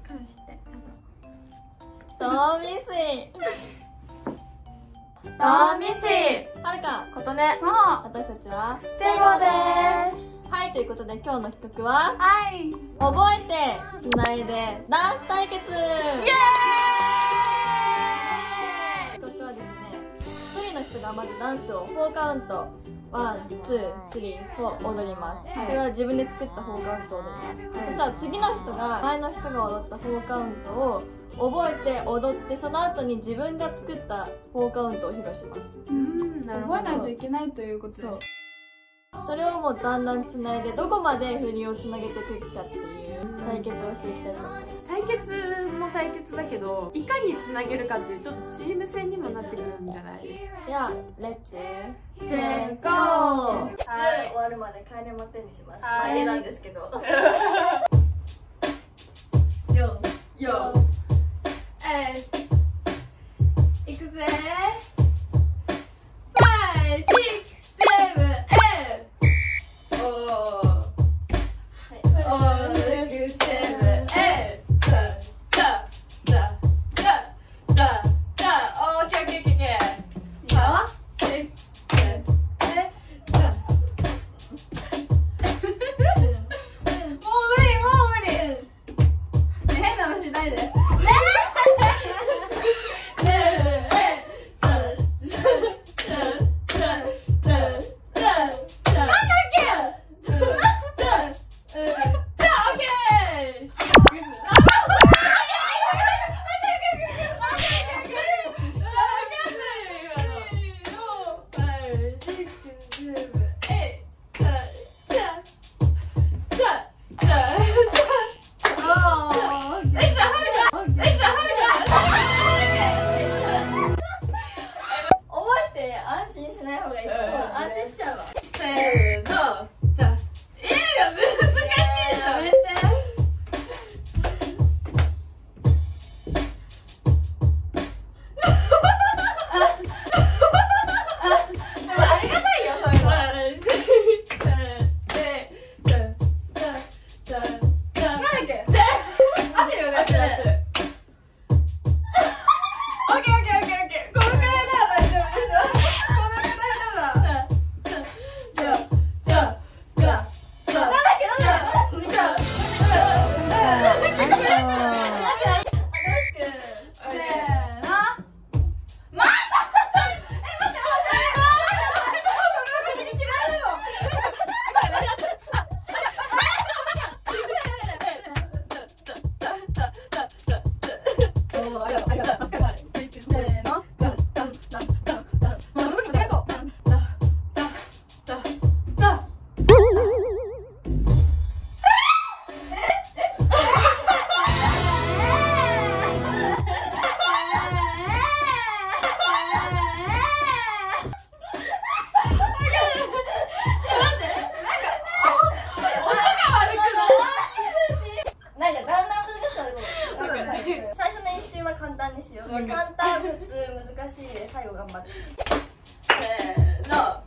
返して。 ドミスイドミスイはるか、ことね、 まほ、 私たちはチェゴです。はい、ということで今日の企画は、 はい、 覚えてつないでダンス対決。イエーイ。企画はですね、1人の人がまずダンスを4カウント1、2、3を踊ります。これは自分で作った4カウントを踊ります。そしたら次の人が前の人が踊った4カウントを覚えて踊って、その後に自分が作った4カウントを披露します。 覚えないといけないということです。 それをもうだんだんつないで、どこまで振りをつなげていくかっていう対決をしていきたいと思います。 対決も対決だけど、いかにつなげるかっていうちょっとチーム戦にもなってくるんじゃないですか。 ではレッツチェゴー。10終わるまで帰れまてんにします。家なんですけど。よよいくぜ。5、6、7、8。おー。はい。6、7、8。オッケーオッケーオッケーオッケー。いいよ。もう無理。変なのしないで。最初の1周は簡単にしよう。簡単、普通、難しいで最後頑張って。せーの。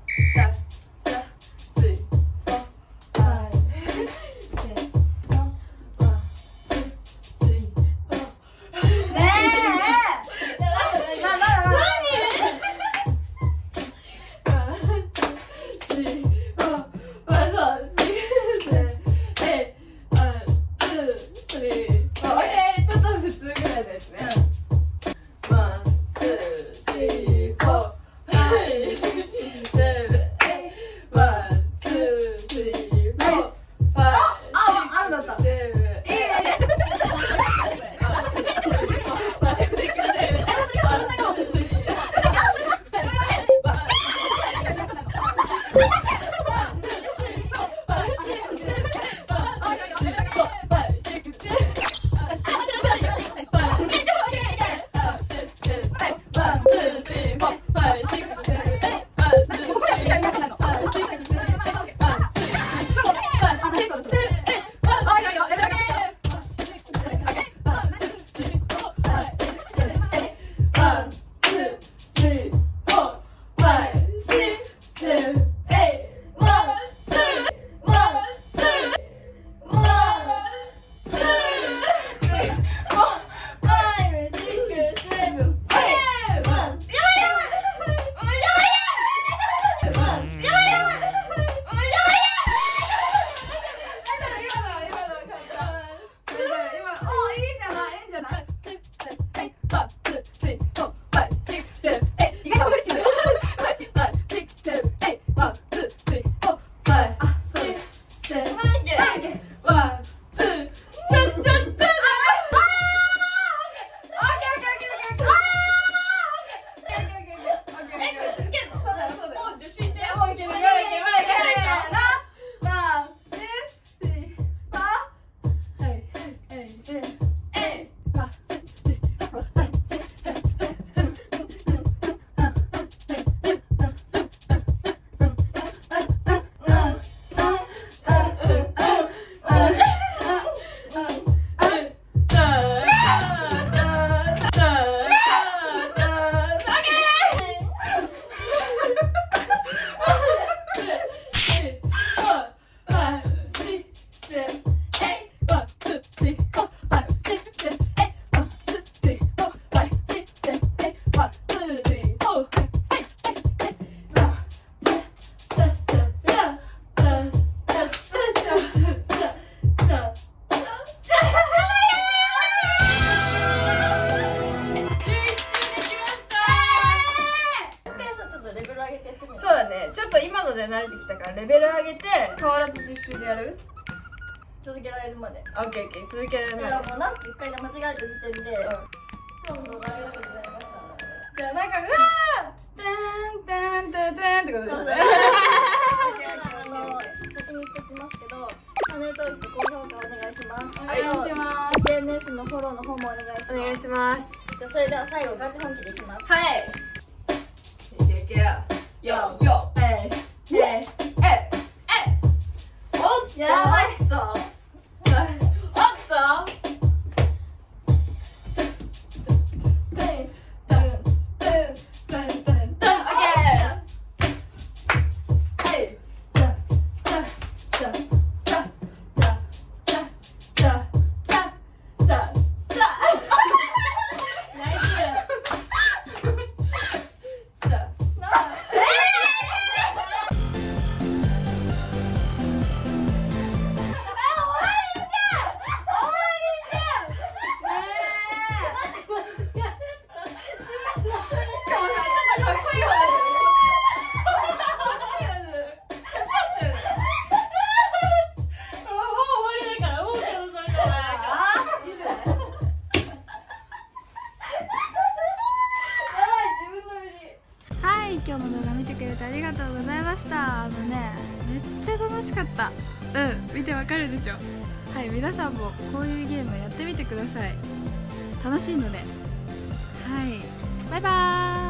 ので慣れてきたからレベル上げて変わらず実習でやる。 続けられるまで。 オッケーオッケー、続けられるまで。 だからもうラスト1回で間違えた時点で、今日の動画ありがとうございました。 じゃあなんかうわーてんてんてんてんってことですね。 先に言っておきますけど、チャンネル登録と高評価お願いします。 お願いします。 SNS のフォローの方もお願いします。 お願いします。 じゃあそれでは最後ガチ本気でいきます。 はい。いけいけよ。よよええええおっとやばいぞ。おっと。 今日も動画見てくれてありがとうございました。めっちゃ楽しかった。見てわかるでしょ。はい、皆さんもこういうゲームやってみてください。楽しいので。はい、バイバーイ。